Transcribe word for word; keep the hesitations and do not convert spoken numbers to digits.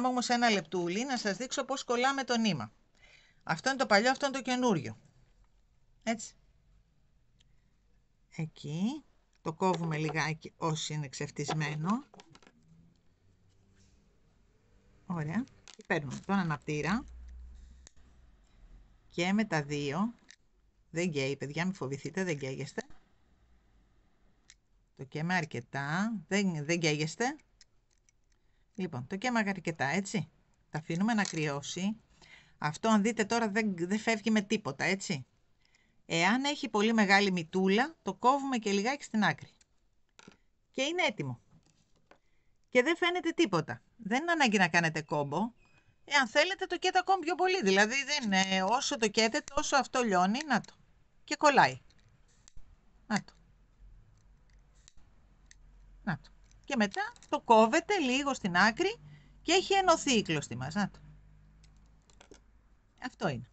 Πάμε όμως ένα λεπτούλι να σας δείξω πώς κολλάμε το νήμα. Αυτό είναι το παλιό, αυτό είναι το καινούριο. Έτσι. Εκεί. Το κόβουμε λιγάκι όσο είναι ξεφτισμένο. Ωραία. Και παίρνουμε τον αναπτήρα. Και με τα δύο. Δεν καίει, παιδιά, μην φοβηθείτε, δεν καίγεστε. Το καίμε αρκετά. Δεν, δεν καίγεστε. Λοιπόν, το καίμε αρκετά, έτσι. Τα αφήνουμε να κρυώσει. Αυτό, αν δείτε τώρα, δεν, δεν φεύγει με τίποτα, έτσι. Εάν έχει πολύ μεγάλη μυτούλα, το κόβουμε και λιγάκι στην άκρη. Και είναι έτοιμο. Και δεν φαίνεται τίποτα. Δεν είναι ανάγκη να κάνετε κόμπο. Εάν θέλετε, το καίτε ακόμη πιο πολύ. Δηλαδή, δεν είναι, όσο το καίτε, τόσο αυτό λιώνει. Να το. Και κολλάει. Να το. Να το. Και μετά το κόβετε λίγο στην άκρη και έχει ενωθεί η κλωστή μας. Να το. Αυτό είναι.